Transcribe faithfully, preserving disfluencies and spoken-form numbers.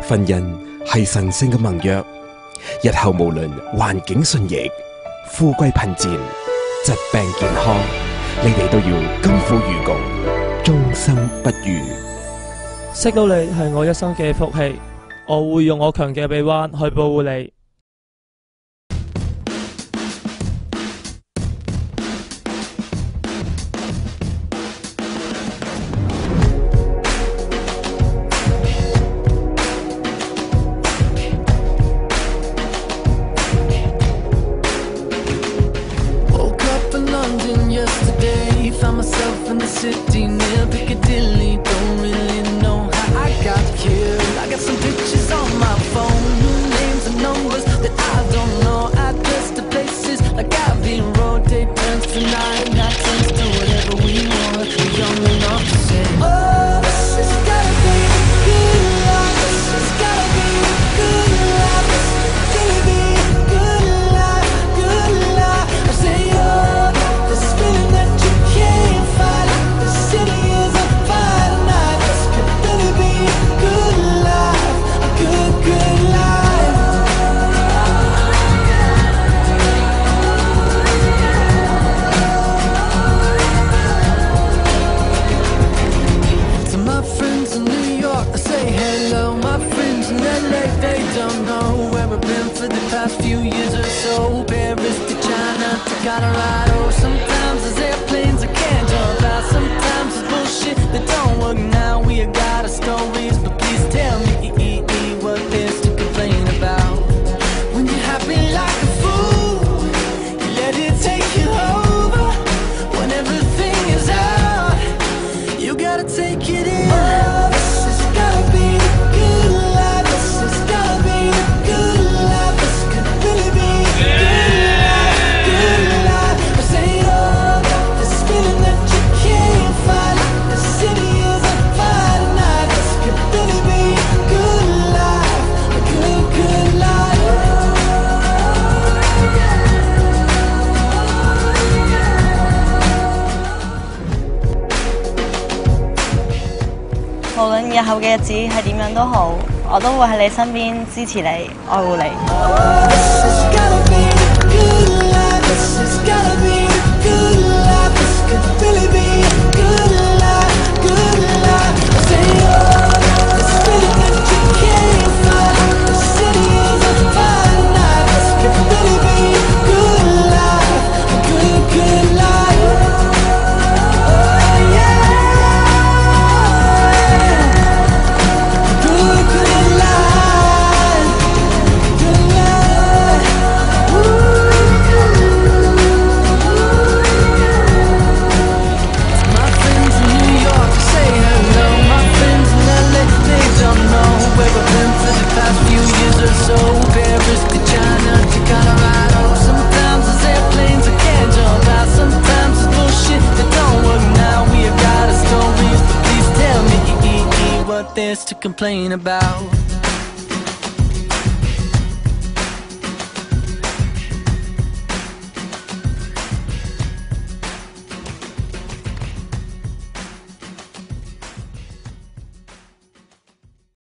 婚姻係神聖嘅盟約，日後無論環境順逆、富貴貧賤、疾病健康，你哋都要甘苦與共，終生不渝。 識到你係我一生嘅福氣，我會用我強嘅臂彎去保護你。 Found myself in the city near Piccadilly. Don't really know how I got here. I got some pictures on my phone, names and numbers that I don't know. Address to places like I've been road. Day turns to night, night turns to whatever we want. We're young enough to say, oh, this has gotta be the good life. This has gotta be the good life. This has gotta be the good life, good life. I say, oh, this feeling that you can't fight. The city is on fire tonight. This could really be a good life, a good, good life. To my friends in New York, I say hello. My friends in L A, they don't know where I've been for the past few years or so. Paris to China to Colorado. Sometimes there's airplanes I can't jump out. Sometimes it's bullshit that don't work now. We got our stories, but please tell me what there's to complain about. When you're happy like a fool, you let it take you over. When everything is out, you gotta take it in. Oh, this has gotta be the good life. This has gotta be the good life. This could really be the good life, good life. I say, oh, this feeling that you can't fight. The city is on fire tonight. This could really be a good life, a good, good life. 無論日後嘅日子係點樣都好，我都會喺你身邊支持你、愛護你。 This has gotta be the good life. This has gotta be the good life. This could really be a good life, good life. I say, oh, this feeling that you can't fight. The city is on fire tonight. This could really be a good life, a good, good life. Oh yeah, good, good life, good life. My friends in New York say hello. My friends in L A, they don't know where I've been for the past few years or so. Paris to China to Colorado. Sometimes there's airplanes I can't jump out. Sometimes it's bullshit that don't work now. We have got our stories, but please tell me what there's to complain about.